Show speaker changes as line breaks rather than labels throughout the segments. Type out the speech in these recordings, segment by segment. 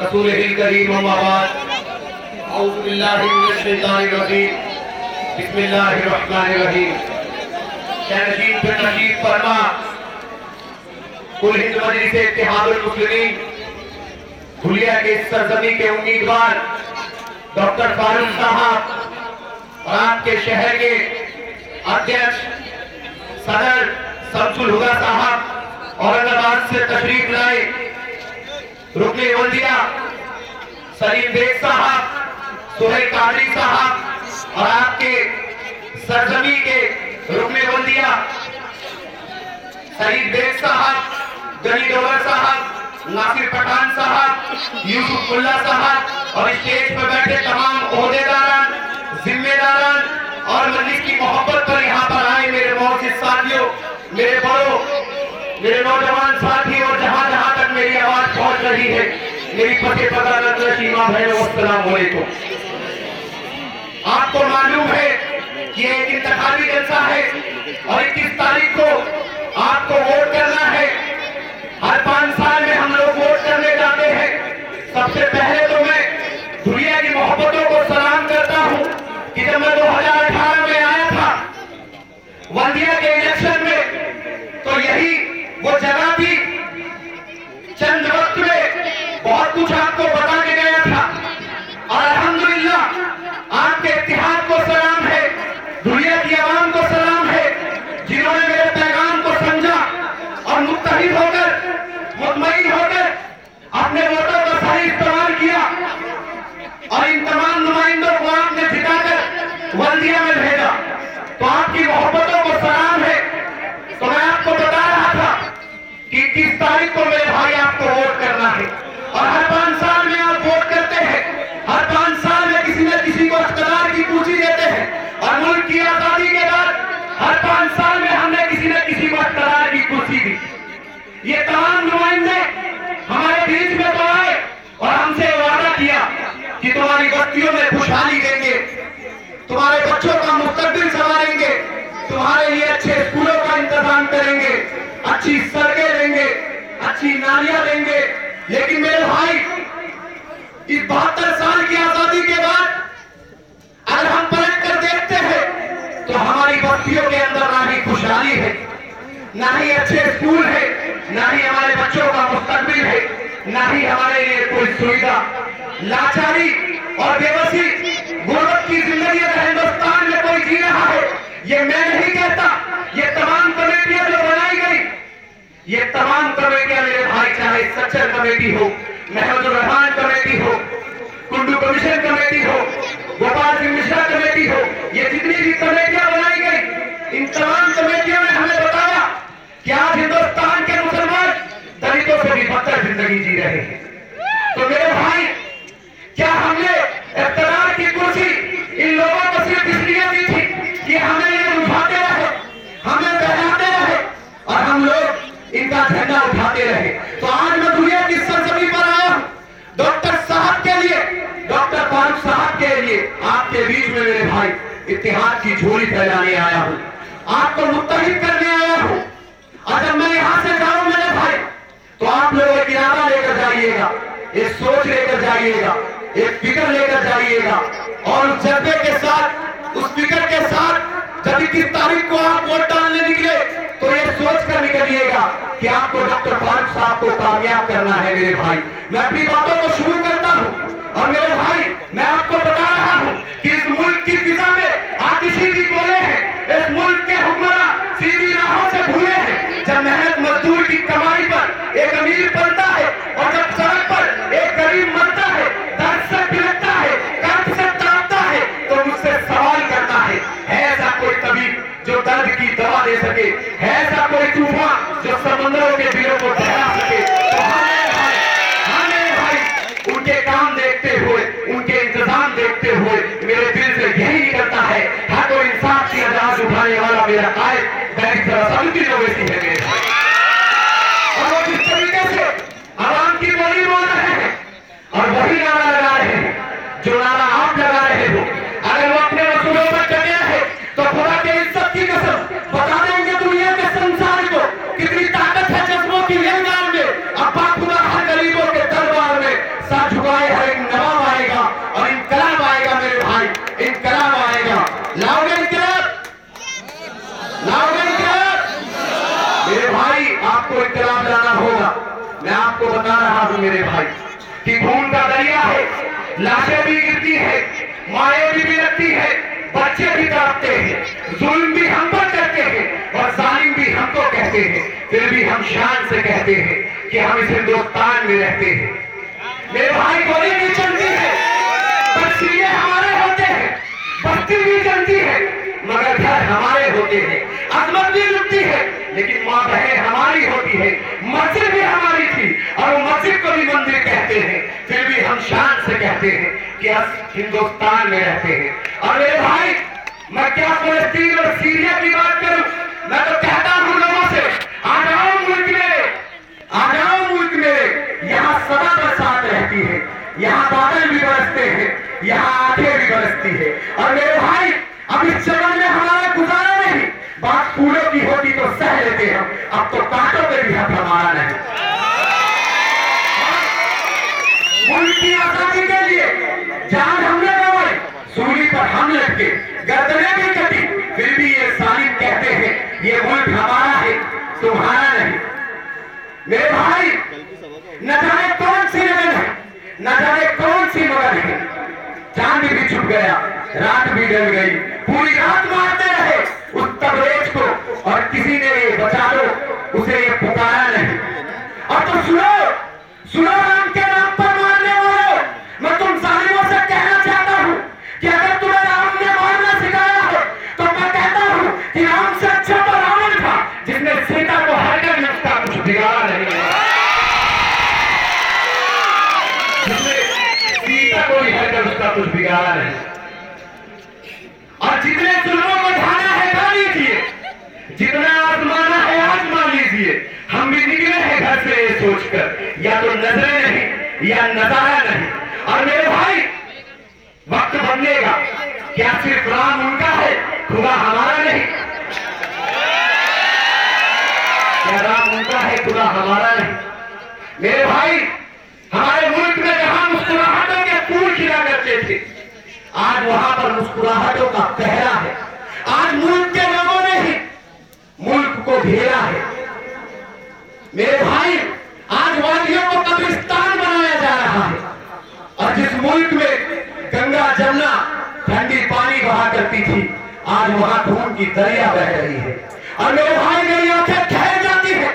रसूलिहिल करीम अम्मा बाद औज़ु बिल्लाहि मिनश शैतानिर रजीम बिस्मिल्लाहिर रहमानिर रहीम। शाह-ए-नशीद फिर नशीद फरमा कुल हिंद मजलिस इत्तेहादुल मुस्लिमीन धुलिया के सरजमी के उम्मीदवार डॉक्टर फारूक साहब और आपके शहर के अध्यक्ष सदर शमसुल हुदा साहब औरंगाबाद से तशरीफ लाए, रुकने वल्दिया सलीम बेग साहब, सुहेल कादरी साहब और आपके सरजमी के रुकने वल्दिया सईद बेग साहब, गनी डोगर साहब, नासिर पठान साहब, यूसुफ मुल्ला साहब और स्टेज पर बैठे तमाम ओहदेदारान, जिम्मेदारान और मजलिस की मोहब्बत पर यहाँ पर आए मेरे मोअज़्ज़िज़ साथियों, मेरे बड़ों, मेरे नौजवान साथी और जहाँ जहाँ तक मेरी आवाज पहुँच रही है, मेरी फतेह पता नसीमा भाई, अस्सलाम वालेकुम। आपको मालूम है कि एक इंतखाबी जलसा है और 21 तारीख को आपको वोट करना है। हर 5 साल में हम लोग वोट करने जाते हैं। सबसे पहले तो मैं दुनिया की मोहब्बतों को सलाम करता हूँ कि जब मैं 2018 में आया था वल्दिया के इलेक्शन में, तो यही वो जगह थी। चंद वक्त में बहुत कुछ आपको बता के गया था और अल्हम्दुलिल्लाह आपके इत्तेहाद को सलाम है, दुनिया की आवाम को सलाम है जिन्होंने मेरे पैगाम को समझा और मुत्तहिद होकर, मुतमईन होकर अपने वोटों का सही इस्तेमाल किया और इन तमाम नुमाइंदों को आपने जिताकर वल्दिया में भेजा। तो आपकी मोहब्बतों को सलाम है। तो मैं आपको बता रहा था कि 21 तारीख को मेरे भाई आपको वोट करना है और हर 5 साल में आप वोट करते हैं। हर 5 साल में किसी न किसी को इख्तियार की कुर्सी देते हैं और मुल्क की आजादी के बाद हर 5 साल में हमने किसी न किसी को इख्तियार की कुर्सी दी। ये तमाम नुमाइंदे हमारे बीच में तो आए और हमसे वादा किया कि तुम्हारी बस्तियों में खुशहाली देंगे, तुम्हारे बच्चों का मुस्तकबिल संवारेंगे, तुम्हारे लिए अच्छे स्कूलों का इंतजाम करेंगे, अच्छी सड़कें देंगे, अच्छी नालियां देंगे। लेकिन मेरे भाई, इस 72 साल की आजादी के बाद अगर हम पलट कर देखते हैं तो हमारी बस्तियों के अंदर ना ही खुशहाली है, ना ही अच्छे स्कूल है, ना ही हमारे बच्चों का मुस्तकबिल है, ना ही हमारे लिए कोई सुविधा। लाचारी और बेबसी, गुर्बत की जिंदगी अगर हिंदुस्तान में कोई जी रहा है, ये मैं नहीं कहता, ये तमाम कमेटियां जो बनाई गई, ये तमाम कमेटियां मेरे भाई, चाहे सच्चर कमेटी हो, महमूदुर रहमान कमेटी हो, कुंडू कमीशन कमेटी हो, गोपाल सिंह मिश्रा कमेटी हो, ये जितनी भी कमेटियां बनाई गई, इन तमाम कमेटियों ने हमें बताया कि आज हिंदुस्तान के मुसलमान दलितों से भी बदतर जिंदगी जी रहे हैं। तो मेरे भाई, क्या हमने इख्तियार की कुर्सी इन लोगों को सिर्फ इसलिए दी थी कि हमें ये उठाते रहे, हमें बहलाते रहे और हम लोग इनका झंडा उठाते रहे? तो आज मैं दुनिया की सरजमी पर आया हूं डॉक्टर साहब के लिए, डॉक्टर फारूक साहब के लिए, आपके बीच में मेरे भाई इत्तेहाद की झोली फैलाने आया हूं, आपको मुत्तहिद करने आया हूं। और जब मैं यहां से जाऊं मेरे भाई, तो आप लोग एक इरादा लेकर जाइएगा, एक सोच लेकर जाइएगा, एक फिक्र लेकर जाइएगा और उस जज्बे के साथ, उस फिक्र के साथ जब 21 तारीख को आप वोट डालने निकले तो ये सोच कर निकलिएगा कि आपको डॉक्टर फारूक साहब को कामयाब करना है। मेरे भाई, मैं अपनी बातों को शुरू करता हूं और मेरे भाई, मैं आपको बता रहा हूं कि इस मुल्क की फिजा में आतिशी भी बोले हैं, इस मुल्क के हुक्मरान सीधी राहों से भूले हैं। जब मेहनत मजदूर की कमाई पर एक अमीर बनता है और जब सड़क पर एक गरीब मरता है, दर्द से बिलखता है, कर्ज से तड़पता है, तो मुझसे सवाल करता है ऐसा कोई तबीब जो दर्द की दवा दे सके, है ऐसा कोई तूफान जो समंदरों के दिलों को ठहरा सके? तो हमें भाई उनके काम देखते हुए, उनके इंतजाम देखते हुए मेरे दिल से यही निकलता है, हक और इंसाफ की आवाज उठाने वाला मेरा कायद बैरिस्टर ओवैसी है मेरे भाई। और वो जिस तरीके से आवाम की बोली बोल रहे हैं और वही नारा लगा रहे हैं जो नारा आप लगा रहे हो, अगर वो अपने रसूलों पर डटे हैं तो खुदा के इज्जत की कसम बता देंगे दुनिया के संसार को कितनी ताकत है जज्बों की ये गाल में। अब्बा खुदा हर गरीबों के दरबार में साथ झुका आपको इत्तलाफ लाना होगा। मैं आपको बता रहा हूं मेरे भाई कि खून का दरिया है, लाशें भी गिरती है, माएँ भी बिलखती है, बच्चे भी तड़पते हैं, जुल्म भी हम पर करते हैं और जालिम भी हमको कहते हैं, फिर भी हम शान से कहते हैं कि हम इस हिंदुस्तान में रहते हैं। मेरे भाई गोली भी चलती है, बस्तियां हमारे होते हैं, बस्ती भी चलती है मगर घर हमारे होते हैं, अजमत भी लुटती है लेकिन माँ बहन हमारी होती है, मस्जिद भी हमारी थी और मस्जिद को भी मंदिर कहते हैं, फिर भी हम शान से कहते हैं कि हम हिंदुस्तान में रहते हैं। और मेरे भाई मैं क्या फलस्तीन और सीरिया की बात करूं, मैं तो कहता हूं लोगों से आ जाओ मुल्क मेरे, आ जाओ मुल्क मेरे, यहाँ सदा बरसात रहती है, यहाँ बादल भी बरसते हैं, यहाँ आंखें भी बरसती है। और मेरे भाई अब इस जगह में हमारा गुजारा नहीं, बात फूलों की होती तो सह लेते हम, अब तो कांटों पे भी हक हमारा नहीं। मुल्क की आजादी के लिए जान हमने गंवाई, सूली पर हम लटके, गर्दनें भी कटी, फिर भी ये जालिम कहते हैं ये मुल्क हमारा है तुम्हारा नहीं। मेरे भाई न जाने कौन सी लगन है, न जाने कौन सी मगन है, चांद भी छुप गया, रात भी डल गई, पूरी रात मारते रहे उस तबरेज को और किसी ने ये बचा लो उसे ये पुकारा नहीं। और तो सुनो सुनो राम के नाम पर मारने वालों, मैं तुम जालिमों से कहना चाहता हूं कि अगर तुम्हें राम ने मारना सिखाया हो तो मैं कहता हूं कि राम से अच्छा तो रावण था जिसने सीता को हरकर उसका कुछ बिगाड़ा नहीं, जिसने सीता को ही हरकर उसका कुछ बिगाड़ा नहीं। और जितने जुल्मों को ढाना है ढा लीजिए, जितना आजमाना है आजमा लीजिए, हम भी निकले हैं घर से ये सोचकर या तो नजरें नहीं या नजारा नहीं। और मेरे भाई वक्त बदलेगा, क्या सिर्फ राम उनका है खुदा हमारा नहीं, क्या राम उनका है खुदा हमारा नहीं। मेरे भाई हमारे मुल्क में जहां मुस्कुराहटों के फूल खिला करते थे आज वहां पर मुस्कुराहटों का पहरा है, आज मुल्क के लोगों ने ही मुल्क को घेरा है। मेरे भाई आज वादियों को कब्रिस्तान बनाया जा रहा है और जिस मुल्क में गंगा जमुना ठंडी पानी बहा करती थी आज वहां खून की दरिया बह रही है। और मेरे भाई मेरी आंखें ठहर जाती है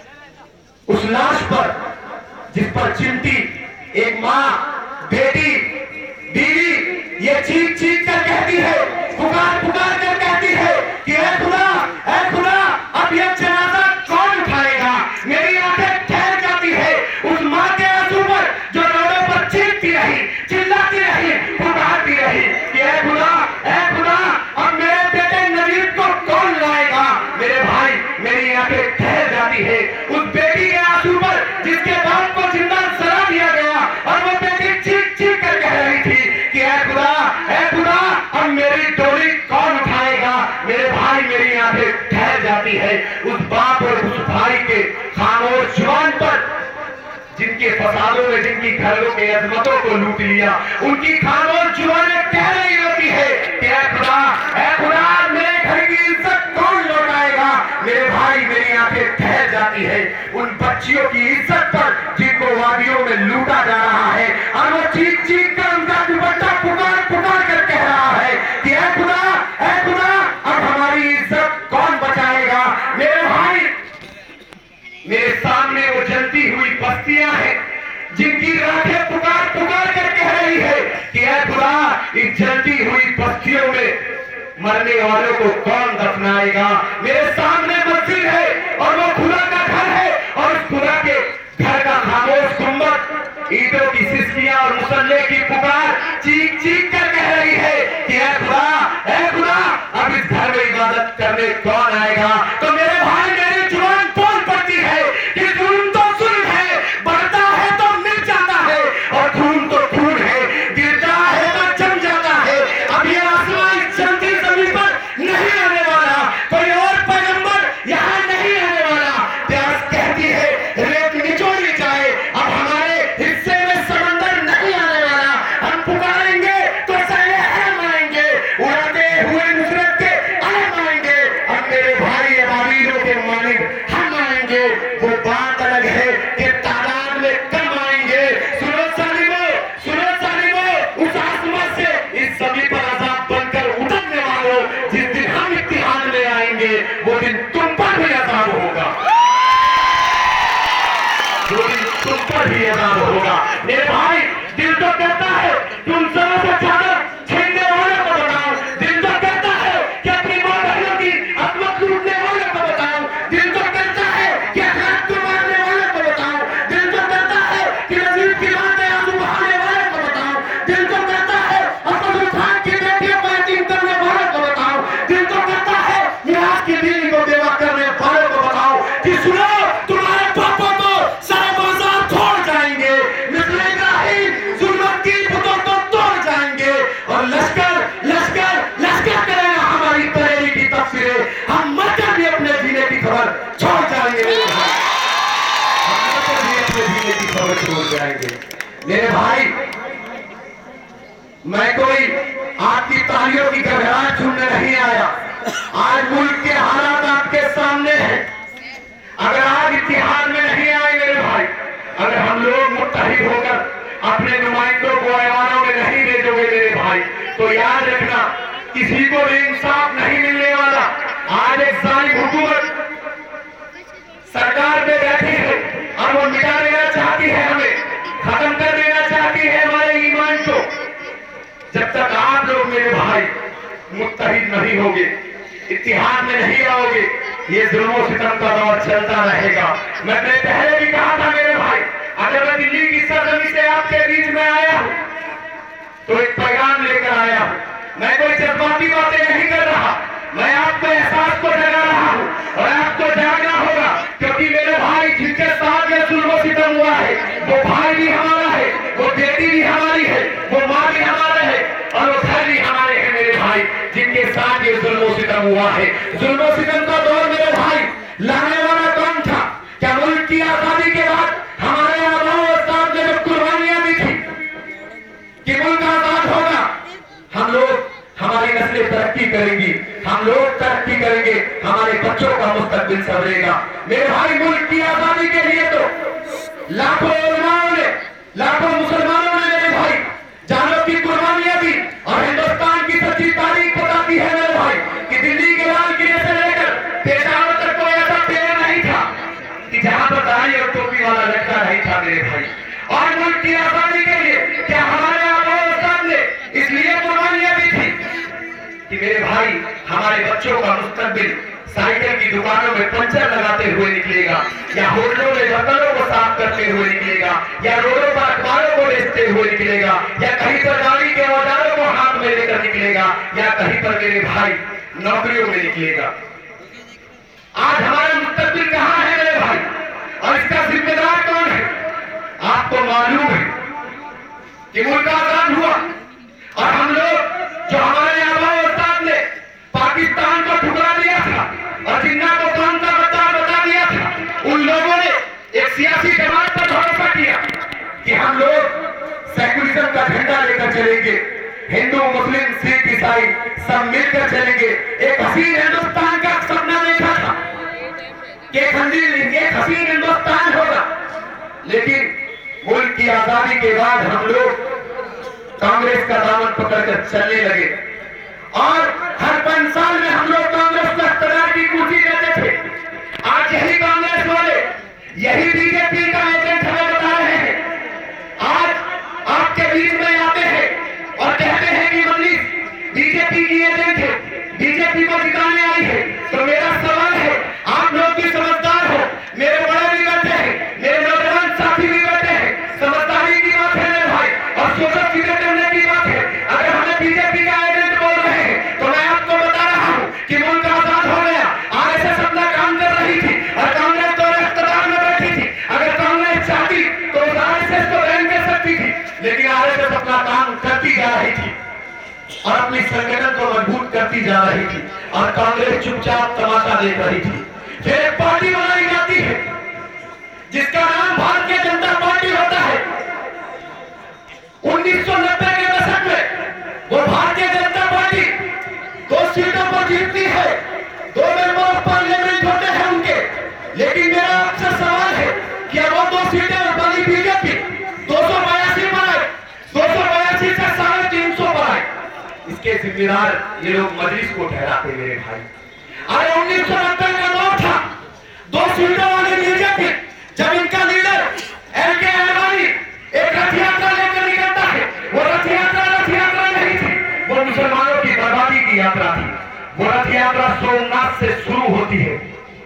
उस लाश पर जिस पर चिमटी एक माँ बेटी बीवी ये चीख चीख कर कहती है, पुकार पुकार कर कहती है कि ऐ खुदा अब ये जनाजा कौन उठाएगा। मेरी आंखें ठहर जाती है उस माँ के आंसू पर जो रोडों पर चीखती रही, चिल्लाती रही, पुकारती रही कि ऐ खुदा अब मेरे बेटे नजीब को कौन लाएगा। मेरे भाई मेरी आंखें ठहर जाती है उस बेटी के आंसू पर जिसके बाप को जिंदा सजा दिया गया और वो बेटी चीख चीख कर कह रही थी कि ऐ खुदा अब मेरी डोली कौन उठाएगा। मेरे भाई मेरी आंखें ठहर जाती है उस बाप और उस भाई के खामोश जुबान पर जिनके फसादों में जिनकी घरों के अजमतों को लूट लिया, उनकी खामोश जुबानें कह रही होती है कि ऐ खुदा मेरे घर की इज्जत कौन लौटाएगा। मेरे भाई मेरी आंखें ठहर जाती है उन बच्चियों की इज्जत पर जिनको वादियों में लूटा जा रहा है और वो चीख चीख कर उनका दुपट्टा पुकार पुकार कर कह रहा है कि ऐ खुदा अब हमारी इज्जत कौन बचाएगा। मेरे भाई मेरे सामने वो जलती हुई बस्तियां हैं जिनकी राखें पुकार पुकार कर कह रही है कि ऐ खुदा इस जलती हुई बस्तियों में मरने वालों को कौन दफनाएगा। मेरे सामने मस्जिद है और वो खुदा का घर है और उस खुदा के घर का खामोश गुंबद ईंटों की सिसकियां और मुसल्ले की पुकार चीख चीख कर कह रही है कि ऐ खुदा अब इस घर में इबादत करने कौन आएगा। तो मेरे भाई मेरी जुबान बोल पड़ती है कि जुल्म तो जुल्म है, बढ़ता है तो मिट जाता है और खून तो खून है, गिरता है तो जम जाता है। अब ये आसमां इस जलती जमीन पर नहीं आने वाला, कोई और पैगंबर यहाँ नहीं आने वाला। प्यास कहती है रेत निचोड़ी जाए, अब हमारे हिस्से में समंदर नहीं आने वाला। हम पुकारेंगे तो साले हम आएंगे, उड़ाते हुए नुसरत के आलम आएंगे। अब मेरे भाई अबाबीलों के माने जाएंगे, वो दिन तुम पर भी अज़ाब होगा, वो दिन तुम पर भी अज़ाब होगा। मेरे भाई, दिल तो कहता है तुम सबों से ज्यादा छीनने वाले को बताओ, दिल तो कहता है कि अपनी मां बहनों की अजमत लूटने वाले को बताओ, दिल तो कहता है कि हाथ मारने वाले को बताओ, दिल तो कहता है कि नजीब की बातें आंसू बहाने वाले को बताओ, दिल तो कहता है अफजल खान की बेटियों को यतीम करने वाले को बताओ, दिल तो कहता है मिराज की बीवी को बेवा करने वाले को बताओ कि सुनो, तुम्हारे पापों को सारे बाजार छोड़ जाएंगे, निकलेगा ही जुल्मत की बुतों को तोड़ जाएंगे और लश्कर लश्कर लश्कर करेगा हमारी बरेली की तस्वीरें, हम मरकर भी अपने जीने की खबर छोड़ जाएंगे, हम मरकर भी अपने जीने की खबर छोड़ जाएंगे। मेरे भाई, मैं कोई आपकी तालियों की गड़गड़ाहट सुनने नहीं आया। आज मुल्क के हालात आपके सामने हैं। अगर आज इतिहाद में नहीं आए मेरे भाई, अगर हम लोग मुत्तहिद होकर अपने नुमाइंदों को ऐवानों में नहीं भेजोगे मेरे भाई, तो याद रखना किसी को भी इंसाफ नहीं मिलने वाला। आज एक जालिम हुकूमत सरकार पे बैठी है और वो मिटा देना चाहती है, हमें खत्म कर देना चाहती है हमारे ईमान को। जब तक आप लोग मेरे भाई मुत्तहिद नहीं होगे, इत्तिहाद में नहीं आओगे, ये जुल्म सितम का दौर चलता रहेगा। मैंने पहले भी कहा था मेरे भाई, अगर मैं दिल्ली की सरजमी से आपके बीच में आया हूं तो एक पैगाम लेकर आया हूं। मैं कोई जज्बाती बातें नहीं कर रहा, मैं आपको एहसास को जगा रहा हूं और आपको जागना होगा, क्योंकि मेरे भाई जिनके साथ ये जुल्म सितम हुआ है वो भाई भी हमारा है, वो बेटी भी हमारी है, वो माँ भी हमारा है और वो घर भी हमारे हैं मेरे भाई, जिनके साथ ये जुल्म सितम हुआ है। जुल्म सितम का दौर मेरे भाई लाने वाला कौन था? क्या मुल्क की आजादी के बाद हमारे आबाओ ने जो कुर्बानियां दी थी कि मुल्क आजाद होगा, हम लोग, हमारी नस्लें तरक्की करेंगी, हम लोग तरक्की करेंगे, हमारे बच्चों का मुस्तकबिल संवरेगा। मेरे भाई, मुल्क की आजादी के लिए तो लाखों उलमाओं ने, लाखों मुसलमानों ने मेरे भाई जानों की कुर्बानियां दी और हिंदुस्तान की सच्ची तारीख बताती है मेरे भाई कि दिल्ली के लाल किले से लेकर पेशावर तक कोई ऐसा पेड़ नहीं था कि जहां पर दाढ़ी और टोपी वाला लड़का नहीं था मेरे भाई। और मुल्क की आजादी के लिए क्या हमारे आबाओ ने इसलिए कुर्बानियां दी थी कि मेरे भाई हमारे बच्चों का मुस्तकबिल साइकिल की दुकानों में पंचर लगाते हुए निकलेगा, या होटलों में बर्तनों को साफ करते हुए निकलेगा, या रोडों पर अखबारों को बेचते हुए निकलेगा, या कहीं पर गाड़ी के औजारों को हाथ में लेकर निकलेगा, या कहीं पर मेरे भाई नौकरियों में निकलेगा। आज हमारा मुस्तकबिल कहां है मेरे भाई, और इसका जिम्मेदार कौन है? आपको मालूम है कि मुल्क आजाद हुआ और हम लोग, जो हमारे आबाओ ने पाकिस्तान को ठुकरा दिया था और जिन्ना को कौन का बता दिया था, उन लोगों ने एक सियासी जमात पर भरोसा किया कि हम लोग सेक्युलरिज्म का झंडा लेकर चलेंगे, हिंदू मुस्लिम सिख ईसाई सब मिलकर चलेंगे। एक हसीन हिंदुस्तान का सपना देखा था कि एक हसीन हिंदुस्तान होगा, लेकिन मुल्क की आजादी के बाद हम लोग कांग्रेस का दामन पकड़कर चलने लगे और हर 5 साल में हम लोग कांग्रेस को इख्तियार की कुर्सी देते थे। आज यही कांग्रेस वाले, यही बीजेपी का एजेंट हमें बता रहे हैं, आज आपके बीच में आते हैं और कहते हैं कि मजलिस बीजेपी की एजेंट है, बीजेपी को जिताने आई है। तो मेरा सवाल है, आप लोग भी समझदार हो, मेरे बड़े भी बैठे हैं, मेरे नौजवान साथी भी बैठे हैं, समझदारी की बात है मेरे भाई और सोचो चीजें करने की बात है। अगर हमें बीजेपी का एजेंट बोल रहे हैं तो मैं आपको बता रहा हूं कि मुल्क आजाद हो गया, आरएसएस अपना काम कर रही थी और कांग्रेस तो इख्तियार में बैठी थी। अगर कांग्रेस चाहती तो आरएसएस को बैन कर सकती थी, लेकिन आरएसएस अपना काम करती जा रही थी और अपनी संगठन को मजबूत करती जा रही थी और कांग्रेस चुपचाप तमाशा देख रही थी। फिर एक पार्टी बनाई जाती है जिसका नाम भारतीय जनता पार्टी होता है। 1990 के दशक में वो भारतीय जनता पार्टी 2 सीटों पर जीतती है, 2 मेंबर ऑफ पार्लियामेंट होते हैं उनके, लेकिन मेरा आपसे सवाल है कि वो 2 सीटें वाली बीजेपी 282 पर आए, 282 से 350 पर आए, इसके जिम्मेदार ये लोग मजलिस को ठहराते मेरे भाई। अरे सुविधा वाले बीजेपी, जब इनका लीडर एल.के. अडवाणी एक रथ यात्रा लेकर निकलता है, वो रथ यात्रा नहीं थी, वो मुसलमानों की बर्बादी की यात्रा थी। वो रथ यात्रा सोमनाथ से शुरू होती है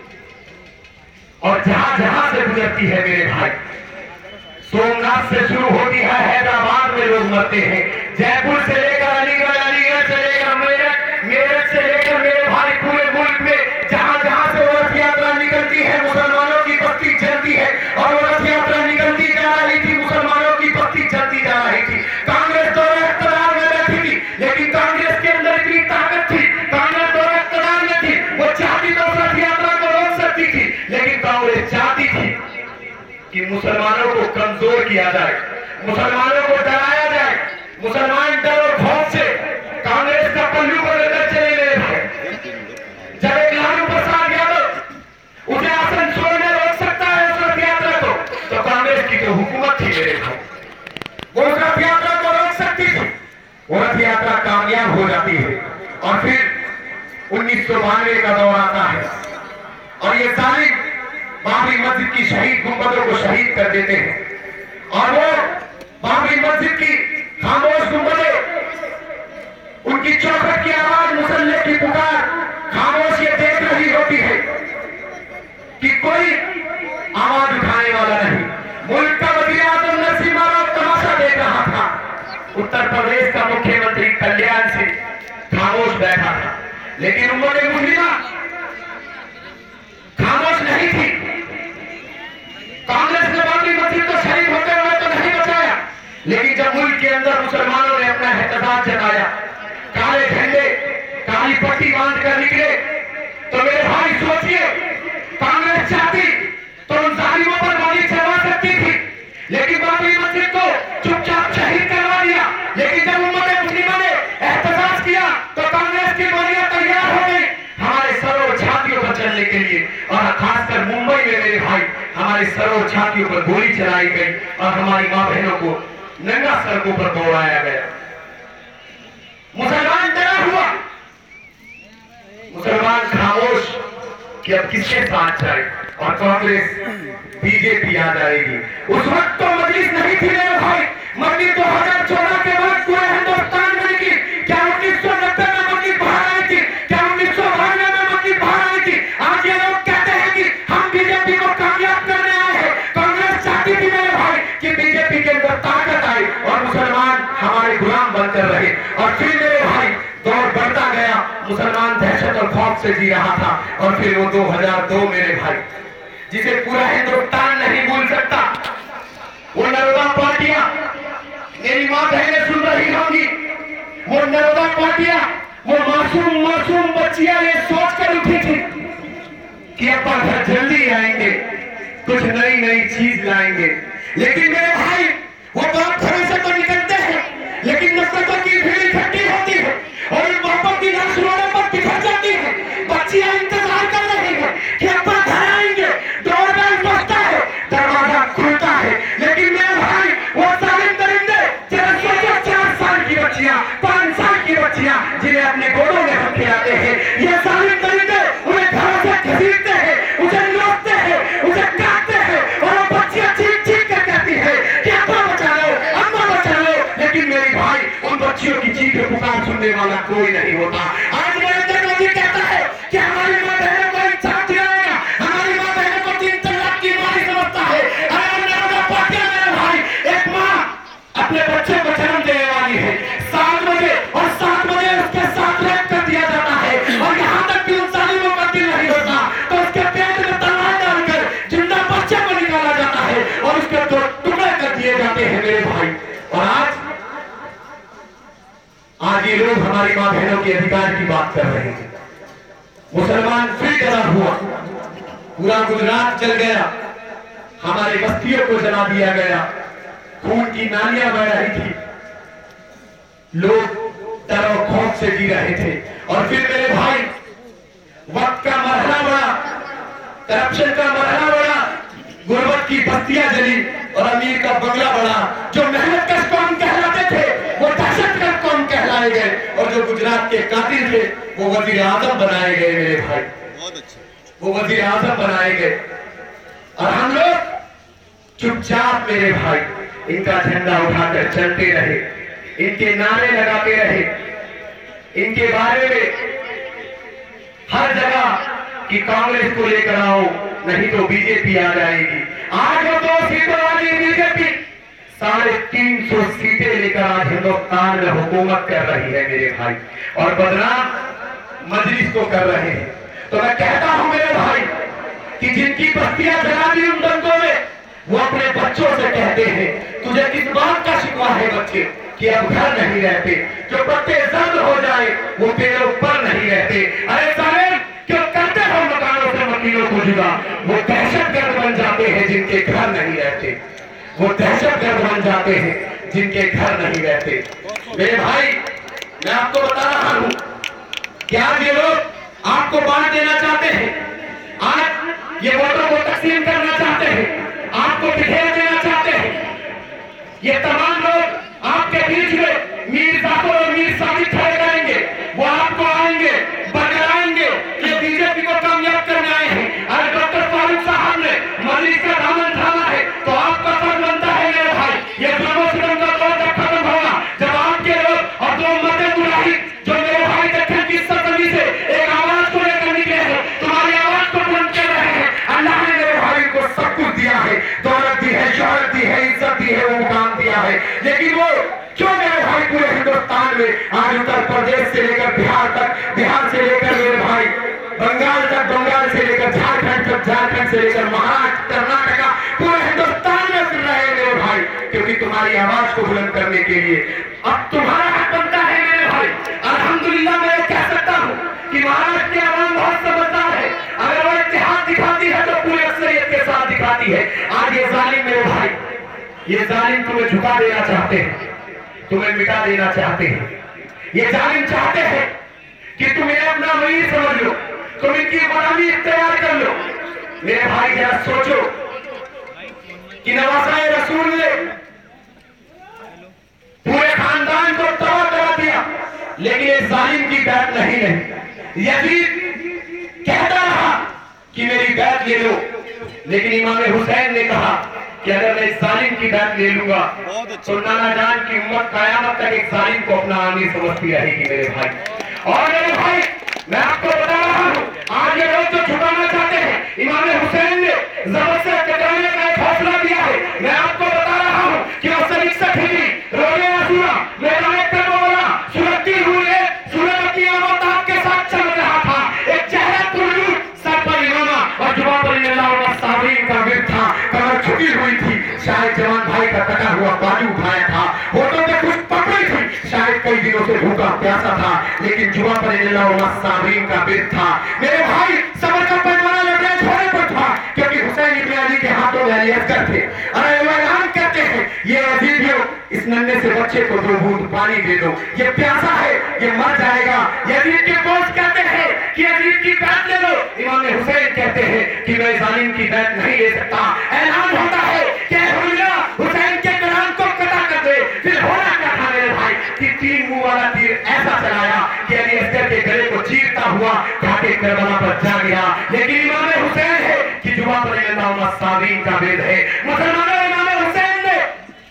और जहां जहां से गुजरती है मेरे भाई, सोमनाथ से शुरू होती है, हैदराबाद में लोग मरते हैं, जयपुर से लेकर अलीगढ़, अलीगढ़ से लेकर मेरठ, मेरठ से लेकर मेरे भाई पूरे मुल्क में जहां जहां से वो रथ यात्रा निकलती है, मुसलमानों की बत्ती जलती है। और वो रथ यात्रा निकलती जा रही थी, मुसलमानों की बत्ती जलती जा रही थी। कांग्रेस तो इख्तियार में बैठी थी, लेकिन कांग्रेस के अंदर इतनी ताकत थी, कांग्रेस तो इख्तियार में थी, वो चाहती तो रथ यात्रा को रोक सकती थी, लेकिन कांग्रेस चाहती थी कि मुसलमानों को कमजोर किया जाए, मुसलमानों को डराया जाए, मुसलमान डर और खौफ से कांग्रेस का पल्लू बदलकर चले गए थे। जब एक लालू प्रसाद यादव उसे आसनसोल में रोक सकता है उस रथ यात्रा को, तो कांग्रेस की जो हुकूमत थी मेरे भाई, वो उस रथ यात्रा को रोक सकती थी। वो रथ यात्रा कामयाब हो जाती है और फिर 1992 का दौर आता है और ये जालिम बाबरी मस्जिद की शहीद गुंबदों को शहीद कर देते हैं। और वो बाबरी मस्जिद की खामोश गुंबदें, उनकी चौखट की आवाज, मुसल्ले की पुकार खामोश ये देख रही होती है कि कोई आवाज उठाने वाला नहीं। मुल्क का वज़ीर आज़म नरसिम्हा राव तमाशा देख रहा था, उत्तर प्रदेश का मुख्यमंत्री कल्याण सिंह खामोश बैठा था, लेकिन उन्होंने मुस्लिमा खामोश नहीं थी। कांग्रेस ने बाबरी मस्जिद को शहीद होते हुए तो नहीं बचाया, लेकिन जब मुल्क के अंदर मुसलमानों ने अपना एहतजाज जताया, काले झंडे काली पट्टी बांध कर निकले, तो मेरे भाई सोचिए, कांग्रेस चाहती तो उन जालिमों पर गोली चला सकती थी, लेकिन बाबरी मस्जिद को चुपचाप शहीद करवा दिया। लेकिन जब उम्मत मुस्लिमा ने एहतजाज किया तो कांग्रेस की गोलियां तैयार हो गई हमारे सरों छातियों पर चलने के लिए, और खासकर मुंबई में मेरे भाई हमारे सरों छातियों पर गोली चलाई गई और हमारी मां बहनों को नंगा सड़कों पर दौड़ाया गया। मुसलमान डरा हुआ, मुसलमान खामोश कि अब किसके साथ जाए, और कांग्रेस बीजेपी आ जाएगी। उस वक्त तो मजलिस नहीं थी मेरे भाई, मजलिस 2014 के बाद पूरे हिंदुस्तान में की। क्या 1990 में मजलिस बाहर आई थी? क्या 1992 में मजलिस बाहर आई थी? आज ये लोग कहते हैं कि हम बीजेपी को कामयाब करने आए हैं। कांग्रेस चाहती थी मेरे भाई कि बीजेपी के अंदर ताकत आए और मुसलमान हमारे गुलाम बनकर रहे, और फिर मेरे भाई दौर बढ़ता गया, मुसलमान दहशत और खौफ से जी रहा था। और फिर वो 2002 मेरे भाई, जिसे पूरा हिंदुस्तान नहीं भूल सकता, वो नरोदा पार्टियां, मेरी मां बहनें सुन रही होंगी, वो नरोदा पार्टियां, वो मासूम बच्चियां ये सोच कर उठी थी कि अपा घर जल्दी आएंगे, कुछ नई चीज लाएंगे। लेकिन मेरे भाई वो बात घरों से तो निकलते हैं, लेकिन नफरतों की भीड़ इकट्ठी होती है और इन मोहब्बत की लाश रोने पर बिखर जाती है। बच्चियां इंतजार कर रही है कि अपा घर आएंगे, डोरबेल बजता है, दरवाजा खुलता है, लेकिन मेरे भाई वो जालिम दरिंदे, जरा सोचो, 4 साल की बच्चियां, 5 साल की बच्चियां जिन्हें अपने गोदों में हम खिलाते हैं, ये जालिम दरिंदे उन्हें घरों से घसीटते हैं, उसे लौटते हैं, उसे काटते हैं, और वो बच्चियां चीख कर कहती है कि अपा बचा लो, अम्मा बचा लो। लेकिन मेरे भाई उन बच्चियों की चीख पुकार सुनने वाला कोई नहीं होता। आज नरेंद्र मोदी कहता है कि हमारी मां बहनों को इंसाफ दिलाएगा, हमारी मां बहनों को 3 तलाक की मारी समझता है। अरे नरेंद्र पाटिल मेरे भाई, एक मां अपने बच्चे को जन्म देने वाली है, 7 बजे और 7 बजे उसके साथ रेप कर दिया जाता है, और यहाँ तक कि उन जालिमों का दिल नहीं होता तो उसके पेट में तलवार डालकर जिंदा बच्चे को निकाला जाता है और उसके 2 टुकड़े कर दिए जाते हैं मेरे भाई। और आज ये लोग हमारी मां बहनों के अधिकार की बात कर रहे हैं। मुसलमान फिर डरा हुआ, पूरा गुजरात जल गया, हमारे बस्तियों को जला दिया गया, खून की नालियां बह रही थी, लोग डर और खौफ से जी रहे थे। और फिर मेरे भाई वक्त का मरहला बढ़ा, करप्शन का मरहला बढ़ा, गुर्बत की बस्तियां जली और अमीर का बंगला बढ़ा। जो मेहनत कश कौम कहलाते थे वो दहशतगर्द कौम कहलाए गए, और जो गुजरात के कातिल थे वो वजीर आजम बनाए गए मेरे भाई। बहुत अच्छे। वो वजीर आजम बनाए गए और हम लोग चुपचाप मेरे भाई इनका झंडा उठाकर चलते रहे, इनके नारे लगाते रहे, इनके बारे में हर जगह कि कांग्रेस को लेकर आओ नहीं तो बीजेपी आ जाएगी। आज वो 2 सीटों वाली बीजेपी 350 सीटें लेकर आज हिंदुस्तान में हुकूमत कर रही है मेरे भाई, और बदनाम मजलिस को कर रहे हैं। तो मैं कहता हूं मेरे भाई कि जिनकी बस्तियां जला दी उन दंगों में, वो अपने बच्चों से कहते हैं तुझे किस बात का शिकवा है बच्चे कि अब घर नहीं रहते, जो पत्ते जंग हो जाए वो पेड़ों पर नहीं रहते। अरे साले क्यों करते हो मकानों से वकीलों को जुदा? वो दहशतगर्द बन जाते हैं जिनके घर नहीं रहते, वो दहशतगर्द बन जाते हैं जिनके घर नहीं रहते। मेरे भाई मैं आपको बता रहा हूं कि आज ये लोग आपको बांट देना चाहते हैं, आज ये वोटों को तकसीम करना चाहते हैं, आपको बिखेर देना चाहते हैं। ये तमाम लोग आपके बीच में मीर जाफर और मीर साबित खड़े करेंगे, वो आपको आएंगे बगलाएंगे कि बीजेपी को कामयाब करने आए हैं। अरे डॉक्टर फारूक साहब ने मजलिस का दामन थामा है तो आपका फर्ज बनता है मेरे भाई, ये जुल्म सितम का दौर जब खत्म होगा, जब आपके लोग और 2 मते मुजाहिद जो मेरे भाई दक्षिण की सरजमी से एक आवाज को लेकर निकले हैं, तुम्हारी आवाज को बुलंद कर रहे हैं। अल्लाह ने मेरे भाई को सब कुछ दिया है, दौलत दी है, शोहरत दी है, इज्जत दी है, वो मुकाम दिया है, लेकिन वो क्यों मेरे भाई पूरे हिंदुस्तान में आज उत्तर प्रदेश से लेकर बिहार तक, बिहार से लेकर मेरे भाई बंगाल तक, बंगाल से लेकर झारखंड तक, झारखंड से लेकर महाराष्ट्र, कर्नाटका, पूरे हिंदुस्तान में फिर रहे मेरे भाई, क्योंकि तुम्हारी आवाज को बुलंद करने के लिए अब तुम्हारा हक बनता है मेरे भाई। अल्हम्दुलिल्लाह मैं कह सकता हूं कि महाराष्ट्र की आवाम बहुत समझदार है, अगर वो इत्तेहाद दिखाती है तो पूरी अक्सरियत के साथ दिखाती है। आज ये जालिम मेरे भाई, ये जालिम तुम्हें झुका देना चाहते हैं, तुम्हें मिटा देना चाहते हैं, ये जालिम चाहते हैं कि तुम इन्हें अपना वजीर समझ लो, तुम इनकी गुलामी इख्तियार कर लो। मेरे भाई जरा सोचो कि नवाज़े रसूल ने पूरे खानदान को तबाह करा दिया, लेकिन इस जालिम की बैत नहीं रही। यजीद कहता रहा कि मेरी बैत ले लो, लेकिन इमाम हुसैन ने कहा कि अगर मैं इस जालिम की बैत ले लूंगा तो नाना जान की उम्मत कयामत तक एक जालिम को अपना आमिर समझती रहेगी मेरे भाई। और मेरे भाई मैं आपको बता रहा हूं, आज ये लोग जो छुपाना चाहते हैं, इमाम हुसैन ने जबर से टकराने का एक हौसला दिया है। मैं आपको बता रहा हूं कि 61 हिजरी रोज़े आशूरा मैदान करबला सूरत की हुए सूरत अपनी आमदाद के साथ चल रहा था, एक चेहरा पुरनूर, सर पर इमामा और जुबान पर साबरीन का विर था, कमर झुकी हुई थी, शायद जवान भाई का कटा हुआ बाजू उठाया था, होठों पे कुछ पकड़ी थी, शायद कई दिनों से भूखा प्यासा था, लेकिन जुबान पर साबरीन का विर था। मेरे भाई सबर का पैमाना लड़ने छोड़े पर था, क्योंकि हुसैन इब्न अली के हाथों में अली असगर थे। अरे वो ऐलान करते हैं ये अजीबियों इस नन्हे से बच्चे को 2 बूंद पानी दे दो, ये प्यासा है, ये मर जाएगा। यजीद के दोस्त कहते हैं कि यजीद की बैत ले लो, इमाम हुसैन कहते हैं कि मैं जालिम की बैत नहीं ले सकता। ऐलान होता है कि हुसैन के कलाम को कटा कर दे। फिर होना क्या था मेरे भाई कि 3 मुंह वाला तीर ऐसा चलाया कि अली असगर के गले को चीरता हुआ घाटे करबला पर जा गिरा। लेकिन इमाम हुसैन है कि जुबान पर साबरीन का वेद है। मुसलमानों इमाम हुसैन ने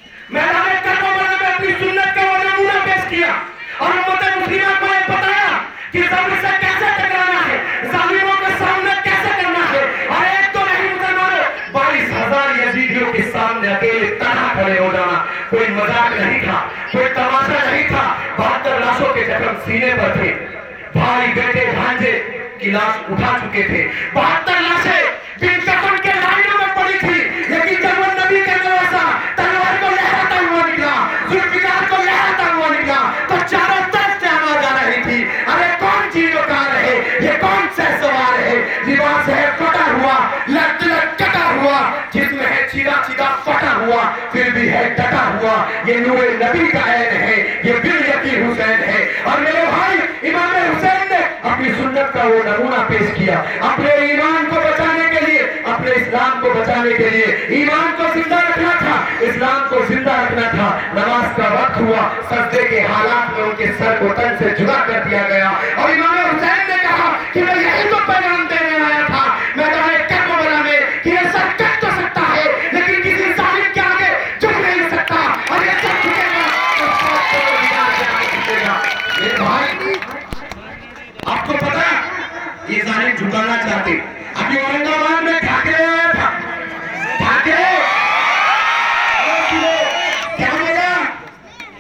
मैदान करबला में अपनी सुन्नत का वो नमूना पेश किया और उम्मत मुस्लिमा को बताया कि ज़बर से कैसे टकराना है, जालिमों के सामने कैसे करना है। और एक तो नहीं मुसलमानों, 22,000 यजीदियों के सामने अकेले तन्हा खड़े हो जाना कोई मजाक नहीं था, कोई तमाशा नहीं था। 72 लाशों के जख्म सीने पर थे, भाई बेटे भांजे की लाश उठा चुके थे, 72 लाशें बिन कफन के लाइनों में पड़ी थी, लेकिन जब वो नबी का नवासा तलवार को लहराता हुआ निकला, जुल्फिकार को लहराता हुआ निकला, तो चारों तरफ से आवाज आ रही थी, अरे कौन जीवकार है, ये कौन शहसवार है, लिबास है फटा हुआ, लट लट कटा हुआ, जिसमें है चीरा चीरा फटा हुआ, फिर भी है डटा हुआ, ये नूरे नबी का ऐन है, ये बिल यकीन हुसैन है। और मेरे भाई इमाम हुसैन ने अपनी सुन्नत का वो नमूना पेश किया, अपने ईमान को बचाने के लिए, अपने इस्लाम को बचाने के लिए, ईमान को जिंदा रखना था, इस्लाम को जिंदा रखना था। नमाज का वक्त हुआ, सजदे के हालात में उनके सर को तन से जुदा कर दिया गया और इमाम हुसैन ने कहा कि मैं यही तो पैगाम देने आया था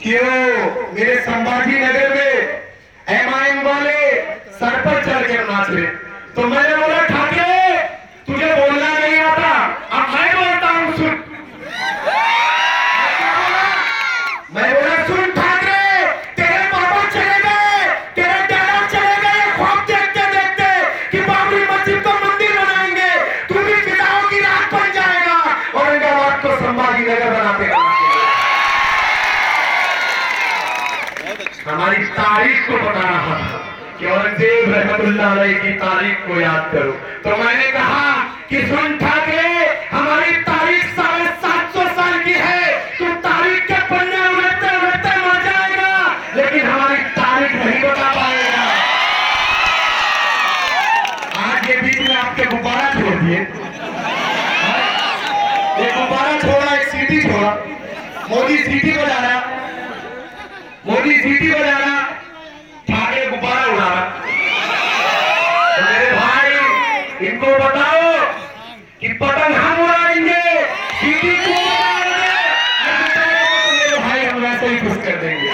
क्यों मेरे संभाजी नगर में MIM वाले सर पर चढ़ के नाच रहे। तो मैंने बोला ठाकरे तुझे बोलना नहीं आता, अब मैं बोलता हूं सुन। मैं बोला सुन ठाकरे, तेरे पापा चले गए, तेरे दादा चले गए ख्वाब देखते देखते कि बाबरी मस्जिद को मंदिर बनाएंगे, तू भी पिताओं की रात बन जाएगा औरंगाबाद को संभाजी नगर बनाते। हमारी तारीख को बता रहा था कि औरंगजेब रहमतुल्लाह अलैह की तारीख को याद करो। तो मैंने कहा कि सुन ठाकरे, हमारी तारीख 750 साल की है, तू तारीख के पन्ने उलटते उलटते मर जाएगा लेकिन हमारी तारीख नहीं बता पाएगा। आज ये बीच में आपके गुब्बारा छोड़ दिए, एक गुब्बारा छोड़ा, एक सीटी छोड़ा, मोदी सीटी बजा रहा, मोदी सीटी बजा रहा, ठाकरे गुब्बारा उड़ा रहा। तो मेरे भाई इनको बताओ कि पतंग हम उड़ाएंगे, सीटी को उड़ाएंगे, तो मेरे भाई हम वैसे ही खुश कर देंगे।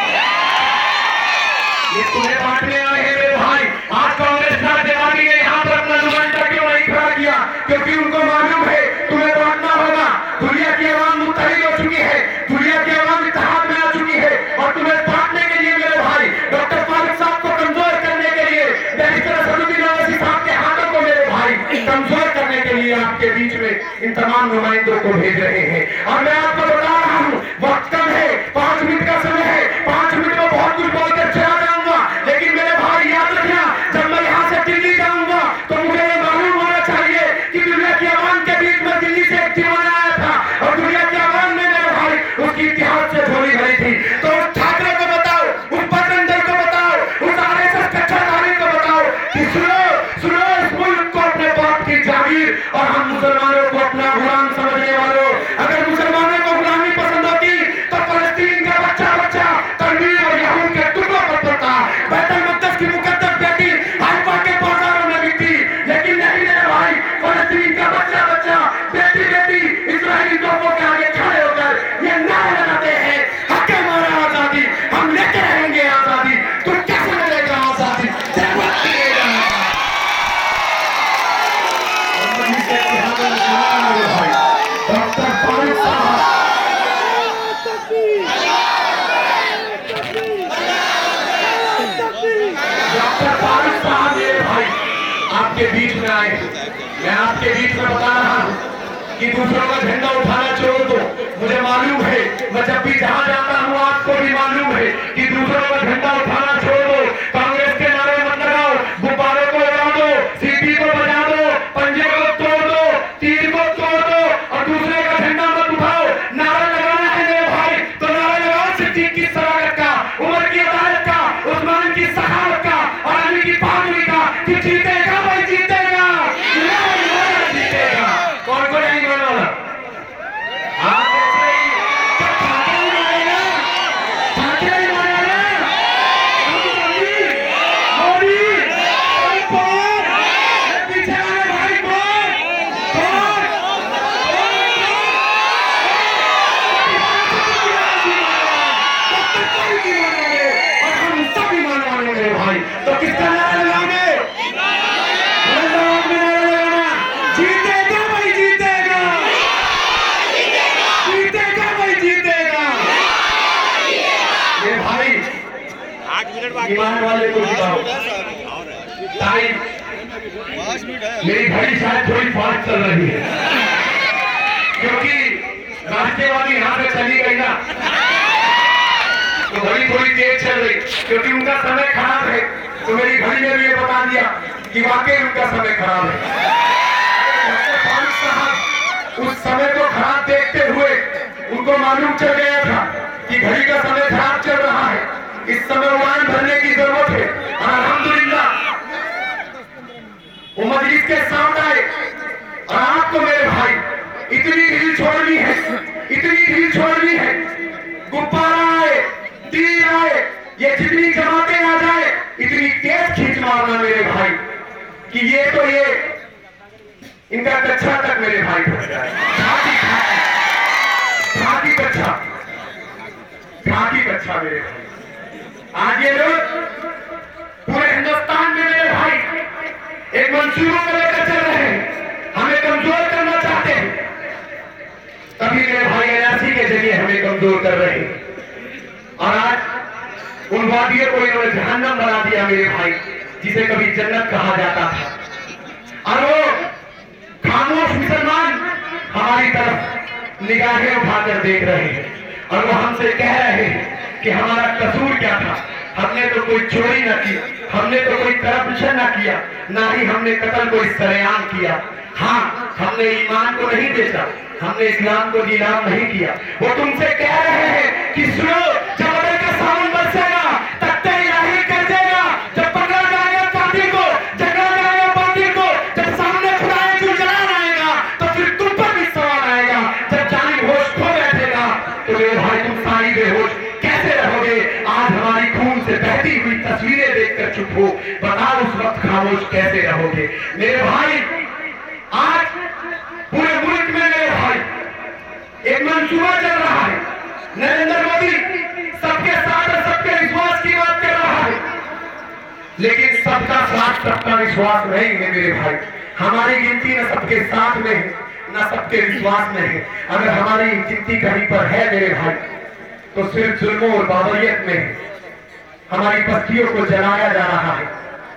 ये तुम्हें बांटने आए हैं मेरे भाई। आज कांग्रेस समाजवादी ने यहाँ पर अपना नुमाइंदा क्यों नहीं खड़ा किया? क्योंकि उनको मालूम है तुम्हें बांटना होगा। दुनिया की आवाम मुत्तहिद हो चुकी है, दुनिया की आवाम इत्तेहाद में आ चुकी है और तुम्हें बांटने के लिए मेरे भाई डॉक्टर फारूक साहब को कमजोर करने के लिए, बैरिस्टर असदुद्दीन ओवैसी साहब के हाथों को मेरे भाई कमजोर करने के लिए आपके बीच में इन तमाम नुमाइंदों को भेज रहे हैं। और मैं आपको बता रहा हूँ वक्त कम है, 5 मिनट का समय है, 5 मिनट में बहुत कुछ बोलकर चला जाऊंगा, लेकिन मेरे भाई याद रखना जब मैं यहाँ से दिल्ली जाऊंगा तो मुझे ये मालूम होना चाहिए कि दुनिया की आवाम के बीच में दिल्ली से एक दीवाना आया था और दुनिया की आवाम ने मेरे भाई उसकी इतिहास से झोली भरी थी। तो उस ठाकरे को बताओ, उस बजरंग दल को बताओ, उस RSS कच्चाधारी को बताओ कि सुनो सुनो, इस मुल्क को अपने बाप की जागीर और हम मुसलमानों को अपना गुलाम समझने वालों, अगर मुसलमानों को गुलामी पसंद होती तो फलस्तीन का बच्चा बच्चा तनवीर और यहूद के टुकड़ों पर पड़ता, बैतुल मुक़द्दस की मुक़द्दस बेटी हाइफा के बाजारों में बिकती, लेकिन नहीं मेरे भाई, फलस्तीन का बच्चा बच्चा बेटी बेटी इस्राएली तोपों के आगे खड़े होकर ये नारे लगाते हैं, हक़ हमारा आजादी, हम लेते रहेंगे आजादी। तुम कैसे मिलेगा आजादी? डॉक्टर फारूक साहब, डॉक्टर फारूक साहब मेरे भाई आपके बीच में आए। मैं आपके बीच में बता रहा हूँ कि दूसरों का झंडा उठाना छोड़ दो। मुझे मालूम है, मैं जब भी जहां जाता हूँ आपको भी मालूम है कि दूसरों का झंडा उठाना छोड़ दो, कांग्रेस के नारे मत लगाओ, गुब्बारों को उड़ा दो, सीटी को बजा दो, पंजे को तोड़ दो, तीर को तोड़ दो और दूसरे का झंडा मत उठाओ। नारा लगाना है मेरे भाई तो नारा लगाओ सिद्दीक की सदाकत का, उमर की अदालत का, उस्मान की सखावत का और अली की बहादुरी का कि जीतेगा भाई जीतेगा, जीतेगा। कौन को नहीं मानने वाला? तो किसका नारा लगाओगे? जीतेगा भाई जीतेगा, जीतेगा भाई जीतेगा। ये भाई 8 मिनट बाकी, ईमान वाले को बताओ टाइम, मेरी घड़ी शायद थोड़ी फास्ट चल रही है क्योंकि राष्ट्रवादी यहाँ से चली गई ना, तो घड़ी थोड़ी तेज चल रही क्योंकि उनका समय खराब है। तो मेरी घड़ी ने भी ये बता दिया कि वाकई उनका समय खराब है। फारूक साहब उस समय को खराब देखते हुए उनको मालूम चल गया था कि घड़ी का समय खराब चल रहा है, इस समय उड़ान भरने की जरूरत है। और अल्हम्दुलिल्लाह वो मजलिस के सामने आए और आपको मेरे भाई इतनी ढील छोड़नी है, इतनी ढील छोड़नी है, गुब्बारा आए, तीर आए, ये जितनी जमातें आ जाए इतनी तेज खींच मारना मेरे भाई कि ये तो ये इनका कच्छा तक मेरे भाई पहुंच जाए। घाटी कच्छा, घाटी कच्छा। अच्छा मेरे भाई। आज ये लोग पूरे हिंदुस्तान में मेरे भाई एक मंसूबों को लेकर चल रहे हैं, हमें कमजोर करना चाहते हैं। तभी मेरे भाई एनआरसी के जरिए हमें कमजोर कर रहे हैं और आज उन वादियों को इन्होंने जहन्नम बना दिया मेरे भाई, जिसे कभी जन्नत कहा जाता था। और वो खामोश मुसलमान हमारी तरफ निगाहें उठाकर देख रहे हैं और वो हमसे कह रहे हैं कि हमारा कसूर क्या था। हमने तो कोई चोरी न की, हमने तो कोई करप्शन न किया, ना ही हमने कत्ल को इस सरेआम किया। हाँ, हमने ईमान को नहीं बेचा, हमने इस्लाम को नीलाम नहीं किया। वो तुमसे कह रहे हैं कि सुनो, जब अगर का सावन बरसेगा, तख्ते इलाही कर देगा, जब पकड़ा जाएगा कातिल को, जगा जाएगा बातिल को, जब सामने खुदाए को जलाल आएगा, तो फिर तुम पर भी सवाल आएगा। जब जालिम होश खो बैठेगा तो मेरे भाई तुम सारी बेहोश कैसे रहोगे? आज हमारी खून से बहती हुई तस्वीरें देखकर चुप हो, बताओ उस वक्त खामोश कैसे रहोगे? मेरे भाई आज पूरे मुल्क में मेरे भाई एक मंसूबा चल रहा है। नरेंद्र मोदी सबके साथ और सबके विश्वास की बात कर रहा है, लेकिन सबका साथ सबका विश्वास नहीं है मेरे भाई। हमारी गिनती न सबके साथ में है न सबके विश्वास में है। अगर हमारी गिनती कहीं पर है मेरे भाई तो सिर्फ जुल्मों और बाबरियत में है। हमारी बस्तियों को जलाया जा रहा है,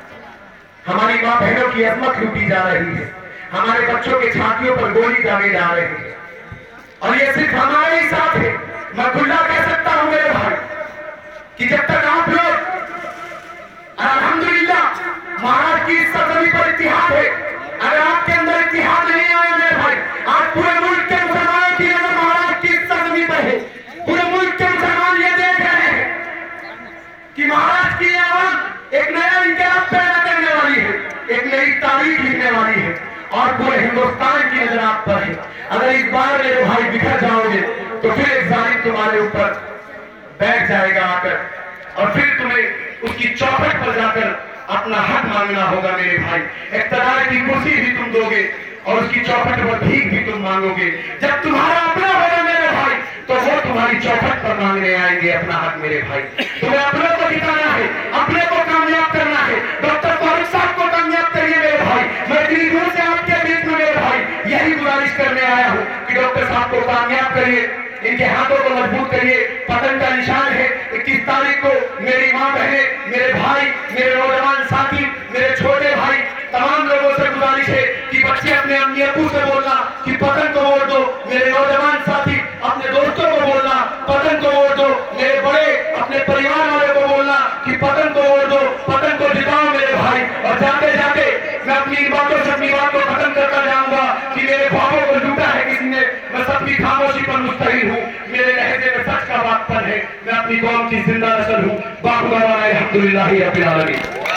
हमारी माँ बहनों की अजमत लूटी जा रही है, हमारे बच्चों के छातियों पर गोली दागे जा रहे हैं और ये सिर्फ हमारे ही साथ है। मैं खुला कह सकता हूं मेरे भाई कि जब तक आप लोग अल्हम्दुलिल्लाह महाराज की सरजमी पर इत्तेहाद है, अगर आपके अंदर इत्तेहाद नहीं आया मेरे भाई, आज पूरे मुल्क के मुसलमानों की नजर महाराज की सरजमी पर है। पूरे मुल्क के मुसलमान ये देख रहे हैं कि महाराज की आवाज एक नया इनकलाब पैदा करने वाली है, एक नई तारीख लिखने वाली है और पूरे हिंदुस्तान की नजर आप पर है। अगर इस बार मेरे भाई बिखर जाओगे तो फिर एक जालिम तुम्हारे ऊपर बैठ जाएगा आकर और फिर तुम्हें उसकी चौखट पर जाकर अपना हक मांगना होगा मेरे भाई। इख्तियार की कुर्सी भी तुम दोगे और उसकी चौखट पर भीख भी तुम मांगोगे। जब तुम्हारा अपना होगा मेरे भाई तो वो तुम्हारी चौखट पर मांगने आएंगे अपना हक मेरे भाई। तुम्हें अपने को जिताना है, अपने को कामयाब करना है। डॉक्टर फारूक साहब को कामयाब करिए मेरे भाई। मैं इतनी दूर से आपके बीच में मेरे भाई यही गुजारिश करने आया हूँ कि डॉक्टर साहब को कामयाब करिए, इनके हाथों को मजबूत करिए। पतन का निशान है 21 तारीख को। मेरी माँ बहनें, मेरे भाई, मेरे नौजवान साथी, मेरे छोटे भाई, तमाम लोगों से गुजारिश है कि बच्चे अपने अम्मी अब्बू से बोलना कि पतन को वोट दो। मेरे नौजवान साथी अपने दोस्तों को बोलना पतन को वोट दो। मेरे बड़े अपने परिवार वाले को बोलना कि पतन को वोट दो, पतन को जिताओ मेरे भाई। और जाते जाते मैं अपनी इन बातों से अपनी बात को खत्म करता जाऊंगा कि मेरे ख्वाबों को लूटा है किसी ने, मैं सबकी खामोशी पर मुस्तहिल हूँ। मेरे लहजे में सच का बातपन है, मैं अपनी कौम की जिंदा नस्ल हूँ। बाखुदा अल्हम्दुलिल्लाह रब्बिल आलमीन।